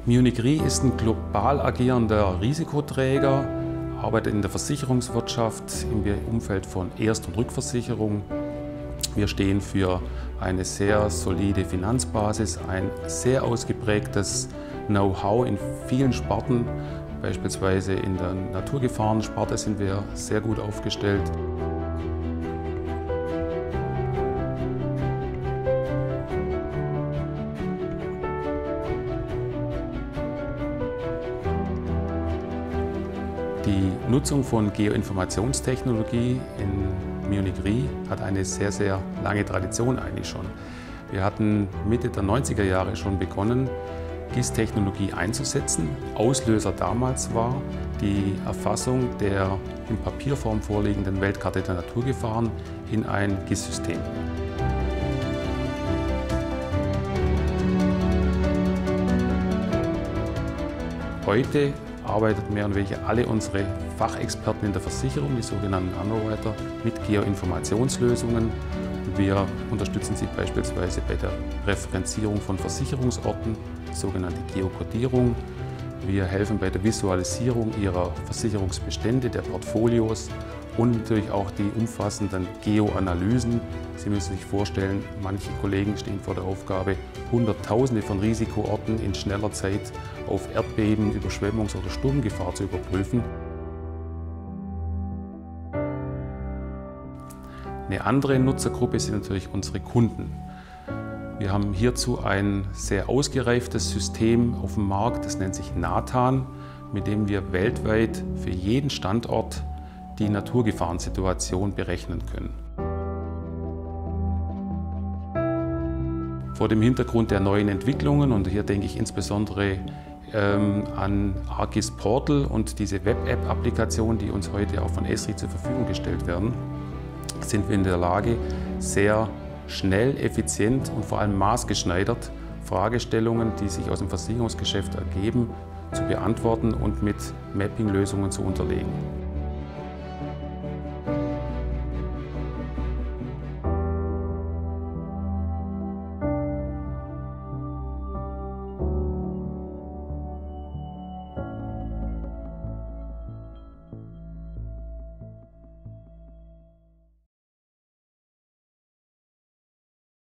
Munich Re ist ein global agierender Risikoträger, arbeitet in der Versicherungswirtschaft im Umfeld von Erst- und Rückversicherung. Wir stehen für eine sehr solide Finanzbasis, ein sehr ausgeprägtes Know-how in vielen Sparten. Beispielsweise in der Naturgefahrensparte sind wir sehr gut aufgestellt. Die Nutzung von Geoinformationstechnologie in Munich Re hat eine sehr, sehr lange Tradition eigentlich schon. Wir hatten Mitte der 90er Jahre schon begonnen, GIS-Technologie einzusetzen. Auslöser damals war die Erfassung der in Papierform vorliegenden Weltkarte der Naturgefahren in ein GIS-System. Heute arbeiten mehr oder weniger alle unsere Fachexperten in der Versicherung, die sogenannten Underwriter, mit Geoinformationslösungen. Wir unterstützen sie beispielsweise bei der Referenzierung von Versicherungsorten, die sogenannte Geokodierung. Wir helfen bei der Visualisierung ihrer Versicherungsbestände, der Portfolios und natürlich auch die umfassenden Geoanalysen. Sie müssen sich vorstellen, manche Kollegen stehen vor der Aufgabe, Hunderttausende von Risikoorten in schneller Zeit auf Erdbeben, Überschwemmungs- oder Sturmgefahr zu überprüfen. Eine andere Nutzergruppe sind natürlich unsere Kunden. Wir haben hierzu ein sehr ausgereiftes System auf dem Markt, das nennt sich Nathan, mit dem wir weltweit für jeden Standort die Naturgefahrensituation berechnen können. Vor dem Hintergrund der neuen Entwicklungen, und hier denke ich insbesondere an ArcGIS Portal und diese Web-App-Applikationen, die uns heute auch von Esri zur Verfügung gestellt werden, sind wir in der Lage, sehr schnell, effizient und vor allem maßgeschneidert Fragestellungen, die sich aus dem Versicherungsgeschäft ergeben, zu beantworten und mit Mapping-Lösungen zu unterlegen.